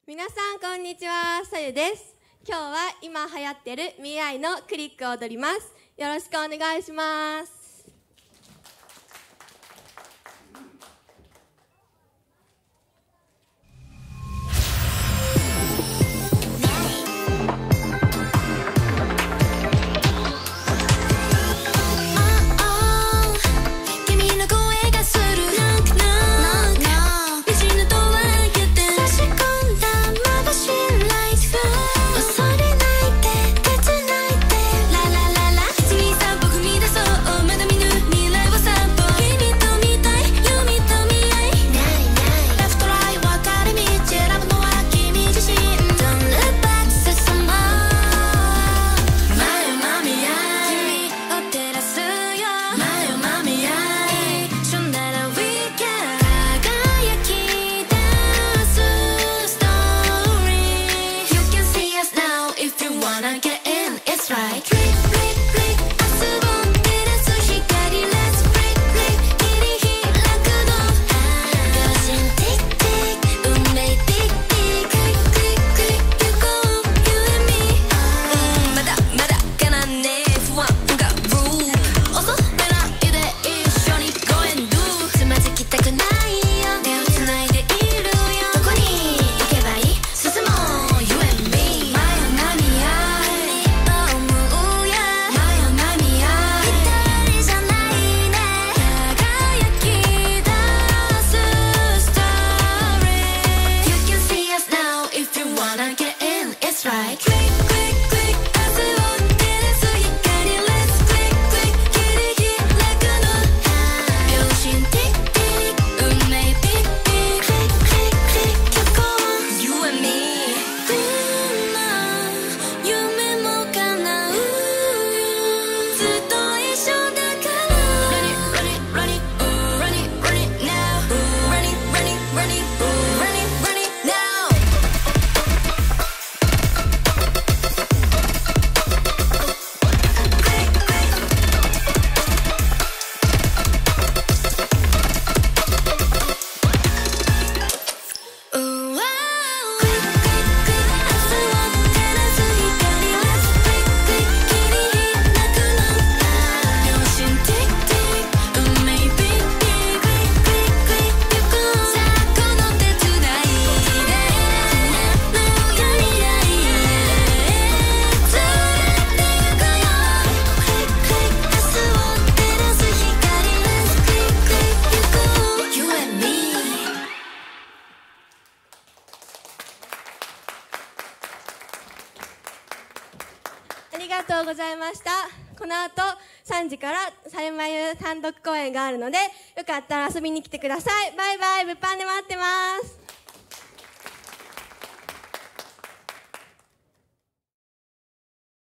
皆さんこんにちは、さゆです。今日は今流行ってるミーアイのクリックを踊ります。よろしくお願いします。ありがとうございました。この後3時からさゆまゆ単独公演があるので、よかったら遊びに来てください。バイバイ、物販で待ってます。